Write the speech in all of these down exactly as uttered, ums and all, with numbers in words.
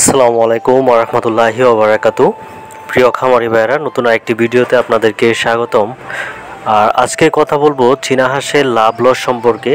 আসসালামু আলাইকুম ওয়া রাহমাতুল্লাহি ওয়া বারাকাতুহু। প্রিয় খামারি ভাইরা, নতুন আরেকটি ভিডিওতে আপনাদেরকে স্বাগতম। আর আজকে কথা বলবো চীনা হাঁসের লাভ লস সম্পর্কে।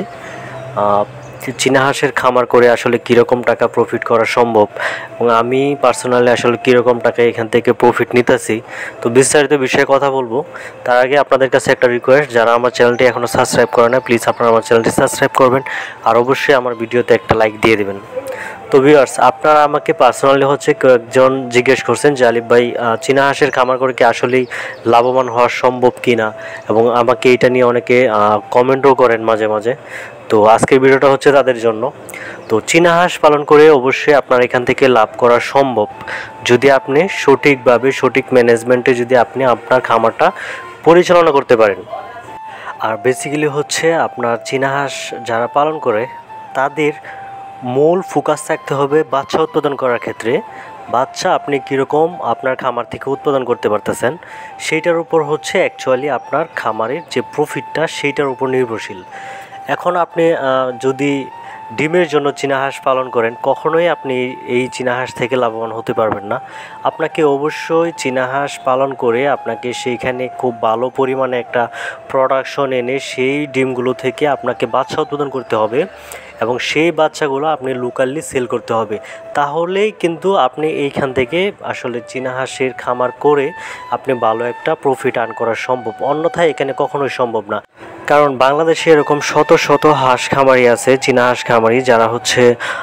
চীনা হাঁসের খামার করে আসলে কীরকম টাকা প্রফিট করা সম্ভব এবং আমি পার্সোনালি আসলে কীরকম টাকা এখান থেকে প্রফিট নিতেছি, তো বিস্তারিত বিষয়ে কথা বলবো। তার আগে আপনাদের কাছে একটা রিকোয়েস্ট, যারা আমার চ্যানেলটি এখনও সাবস্ক্রাইব করে না, প্লিজ আপনারা আমার চ্যানেলটি সাবস্ক্রাইব করবেন আর অবশ্যই আমার ভিডিওতে একটা লাইক দিয়ে দেবেন। তো ভিউয়ার্স, আপনারা আমাকে পার্সোনালি হচ্ছে কয়েকজন জিজ্ঞেস করছেন যে আলিফ ভাই, চীনা হাঁসের খামার করে কি আসলেই লাভবান হওয়া সম্ভব কি না, এবং আমাকে এটা নিয়ে অনেকে কমেন্টও করেন মাঝে মাঝে। তো আজকের ভিডিওটা হচ্ছে তাদের জন্য। তো চীনা হাঁস পালন করে অবশ্যই আপনার এখান থেকে লাভ করা সম্ভব, যদি আপনি সঠিকভাবে সঠিক ম্যানেজমেন্টে যদি আপনি আপনার খামারটা পরিচালনা করতে পারেন। আর বেসিক্যালি হচ্ছে আপনার চীনা হাঁস যারা পালন করে তাদের মূল ফোকাস থাকতে হবে বাচ্চা উৎপাদন করার ক্ষেত্রে। বাচ্চা আপনি কীরকম আপনার খামার থেকে উৎপাদন করতে পারতেছেন সেইটার উপর হচ্ছে অ্যাকচুয়ালি আপনার খামারের যে প্রফিটটা সেইটার উপর নির্ভরশীল। এখন আপনি যদি ডিমের জন্য চীনা হাঁস পালন করেন, কখনোই আপনি এই চীনা হাঁস থেকে লাভবান হতে পারবেন না। আপনাকে অবশ্যই চীনা হাঁস পালন করে আপনাকে সেইখানে খুব ভালো পরিমাণে একটা প্রোডাকশন এনে সেই ডিমগুলো থেকে আপনাকে বাচ্চা উৎপাদন করতে হবে এবং সেই বাচ্চাগুলো আপনি লোকালি সেল করতে হবে। তাহলেই কিন্তু আপনি এইখান থেকে আসলে চীনা হাঁসের খামার করে আপনি ভালো একটা প্রফিট আর্ন করা সম্ভব, অন্যথায় এখানে কখনোই সম্ভব না। কারণ বাংলাদেশে এরকম শত শত হাঁস খামারি আছে, চীনা হাঁস খামারি, যারা হচ্ছে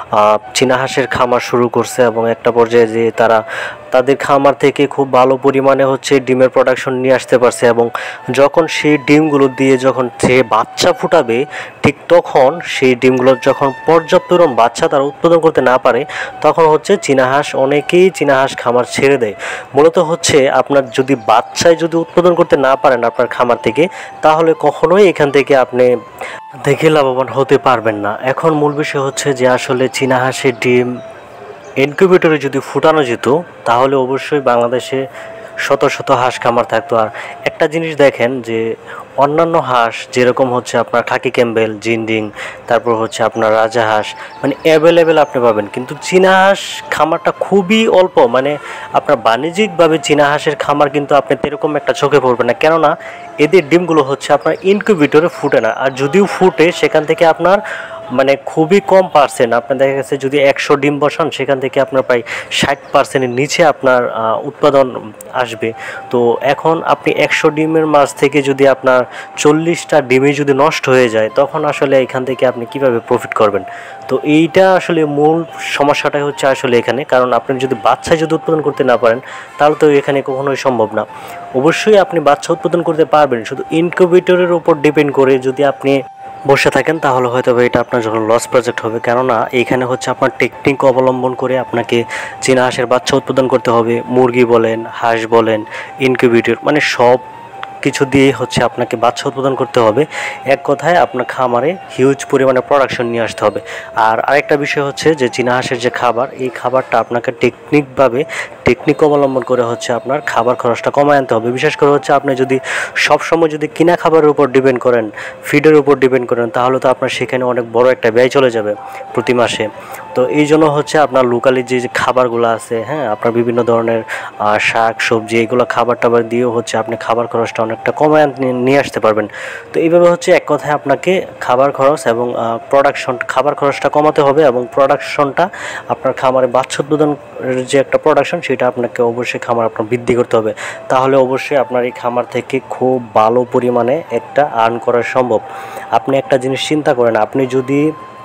চীনা হাঁসের খামার শুরু করছে এবং একটা পর্যায়ে যে তারা তাদের খামার থেকে খুব ভালো পরিমাণে হচ্ছে ডিমের প্রোডাকশন নিয়ে আসতে পারছে, এবং যখন সেই ডিমগুলো দিয়ে যখন সে বাচ্চা ফুটাবে, ঠিক তখন সেই ডিমগুলোর যখন পর্যাপ্ত বাচ্চা তারা উৎপাদন করতে না পারে, তখন হচ্ছে চীনা হাঁস অনেকেই চীনা হাঁস খামার ছেড়ে দেয়। মূলত হচ্ছে আপনার যদি বাচ্চায় যদি উৎপাদন করতে না পারেন আপনার খামার থেকে, তাহলে কখনোই এখান থেকে আপনি দেখে লাভবান হতে পারবেন না। এখন মূল বিষয় হচ্ছে যে আসলে চীনা হাঁসের ডিম ইনকিউবেটরে যদি ফুটানো যেত তাহলে অবশ্যই বাংলাদেশে শত শত হাঁস খামার থাকতো। আর একটা জিনিস দেখেন যে অন্যান্য হাঁস যেরকম হচ্ছে আপনার খাকি ক্যাম্বেল, জিন্ডিং, তারপর হচ্ছে আপনার রাজা হাঁস, মানে অ্যাভেলেবেল আপনি পাবেন, কিন্তু চীনা হাঁস খামারটা খুবই অল্প। মানে আপনার বাণিজ্যিকভাবে চীনা হাঁসের খামার কিন্তু আপনি এরকম একটা চোখে পড়বে না, কেননা এদের ডিমগুলো হচ্ছে আপনার ইনকিউবেটরে ফুটে না। আর যদিও ফুটে, সেখান থেকে আপনার মানে খুবই কম পার্সেন্ট, আপনার দেখা গেছে যদি একশো ডিম বসান সেখান থেকে আপনার প্রায় ষাট পার্সেন্টের নিচে আপনার উৎপাদন আসবে। তো এখন আপনি একশো ডিমের মাছ থেকে যদি আপনার চল্লিশটা ডিমে যদি নষ্ট হয়ে যায়, তখন আসলে এখান থেকে আপনি কিভাবে প্রফিট করবেন? তো এইটা আসলে মূল সমস্যাটাই হচ্ছে আসলে এখানে, কারণ আপনি যদি বাচ্চা যদি উৎপাদন করতে না পারেন তাহলে তো এখানে কখনোই সম্ভব না। অবশ্যই আপনি বাচ্চা উৎপাদন করতে পারবেন, শুধু ইনকিউবেটরের উপর ডিপেন্ড করে যদি আপনি বসে থাকেন তাহলে হয়তো এটা আপনার যখন লস প্রজেক্ট হবে। কেননা এইখানে হচ্ছে আপনার টেকনিক অবলম্বন করে আপনাকে চীনা হাঁসের বাচ্চা উৎপাদন করতে হবে। মুরগি বলেন, হাঁস বলেন, ইনকিউবেটর, মানে সব কিছু দিয়ে হচ্ছে আপনাকে বাচ্চা উৎপাদন করতে হবে। এক কথায় আপনার খামারে হিউজ পরিমাণে প্রোডাকশন নিয়ে আসতে হবে। আর আরেকটা বিষয় হচ্ছে যে চীনা হাঁসের যে খাবার, এই খাবারটা আপনাকে টেকনিকভাবে টেকনিক অবলম্বন করে হচ্ছে আপনার খাবার খরচটা কমায় আনতে হবে। বিশেষ করে হচ্ছে আপনি যদি সবসময় যদি কিনা খাবারের উপর ডিপেন্ড করেন, ফিডের উপর ডিপেন্ড করেন, তাহলে তো আপনার সেখানে অনেক বড় একটা ব্যয় চলে যাবে প্রতি মাসে। তো এই জন্য হচ্ছে আপনার লোকালি যে খাবারগুলো আছে, হ্যাঁ, আপনার বিভিন্ন ধরনের শাক সবজি, এগুলো খাবার টাবার দিয়েও হচ্ছে আপনি খাবার খরচটা অনেকটা কমায় নিয়ে আসতে পারবেন। তো এইভাবে হচ্ছে এক কথায় আপনাকে খাবার খরচ এবং প্রোডাকশন, খাবার খরচটা কমাতে হবে এবং প্রোডাকশনটা আপনার খামারে বাচ্চা উৎপাদনের যে একটা প্রোডাকশন, সেটা আপনাকে অবশ্যই খামার আপনার বৃদ্ধি করতে হবে। তাহলে অবশ্যই আপনার এই খামার থেকে খুব ভালো পরিমাণে একটা আর্ন করা সম্ভব। আপনি একটা জিনিস চিন্তা করেন, আপনি যদি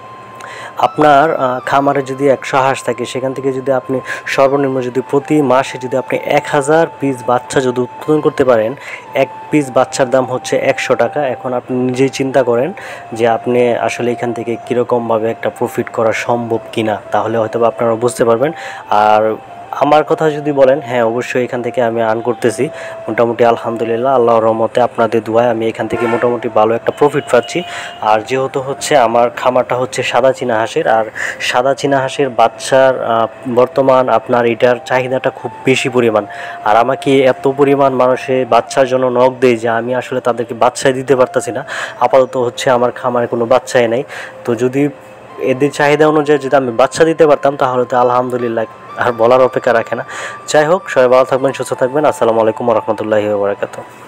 আপনার খামারে যদি একশো হাঁস থাকে, সেখান থেকে যদি আপনি সর্বনিম্ন যদি প্রতি মাসে যদি আপনি এক হাজার পিস বাচ্চা যদি উৎপাদন করতে পারেন, এক পিস বাচ্চার দাম হচ্ছে একশো টাকা। এখন আপনি নিজেই চিন্তা করেন যে আপনি আসলে এখান থেকে কীরকমভাবে একটা প্রফিট করা সম্ভব কি না, তাহলে হয়তো আপনারা বুঝতে পারবেন। আর আমার কথা যদি বলেন, হ্যাঁ অবশ্যই এখান থেকে আমি আর্ন করতেছি মোটামুটি, আলহামদুলিল্লাহ, আল্লাহর রহমতে আপনাদের দোয়ায় আমি এখান থেকে মোটামুটি ভালো একটা প্রফিট পাচ্ছি। আর যেহেতু হচ্ছে আমার খামারটা হচ্ছে সাদা চীনা হাঁসের, আর সাদা চীনা হাঁসের বাচ্চার বর্তমান আপনার এটার চাহিদাটা খুব বেশি পরিমাণ। আর আমাকে এত পরিমাণ মানুষে বাচ্চার জন্য নখ দেয় যে আমি আসলে তাদেরকে বাচ্চাই দিতে পারতেছি না। আপাতত হচ্ছে আমার খামারে কোনো বাচ্চাই নেই। তো যদি এদের চাহিদা অনুযায়ী যদি আমি বাচ্চা দিতে পারতাম তাহলে তো আলহামদুলিল্লাহ, আর বলার অপেক্ষা রাখে না। যাই হোক, সবাই ভালো থাকবেন, সুস্থ থাকবেন। আসসালামু আলাইকুম ওয়া রাহমাতুল্লাহি ওয়া বারাকাতুহু।